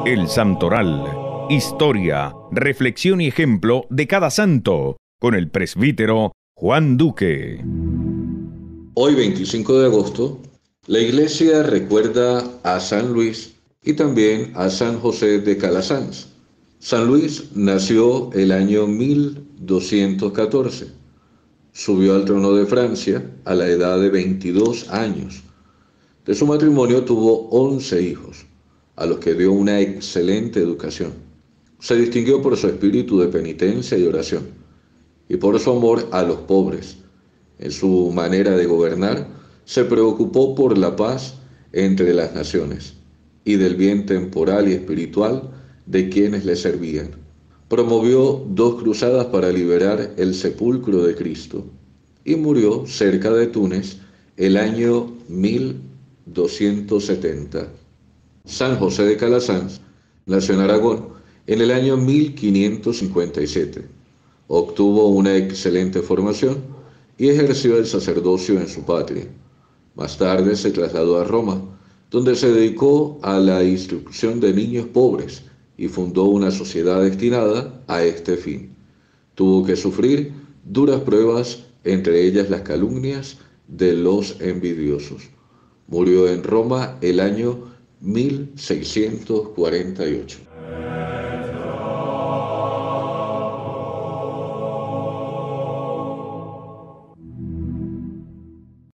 El Santoral. Historia, reflexión y ejemplo de cada santo, con el presbítero Juan Duque. Hoy, 25 de agosto, la Iglesia recuerda a San Luis y también a San José de Calasanz. San Luis nació el año 1214. Subió al trono de Francia a la edad de 22 años. De su matrimonio tuvo 11 hijos, a los que dio una excelente educación. Se distinguió por su espíritu de penitencia y oración, y por su amor a los pobres. En su manera de gobernar, se preocupó por la paz entre las naciones y del bien temporal y espiritual de quienes le servían. Promovió 2 cruzadas para liberar el sepulcro de Cristo y murió cerca de Túnez el año 1270. San José de Calasanz nació en Aragón en el año 1557. Obtuvo una excelente formación y ejerció el sacerdocio en su patria. Más tarde se trasladó a Roma, donde se dedicó a la instrucción de niños pobres y fundó una sociedad destinada a este fin. Tuvo que sufrir duras pruebas, entre ellas las calumnias de los envidiosos. Murió en Roma el año 1648.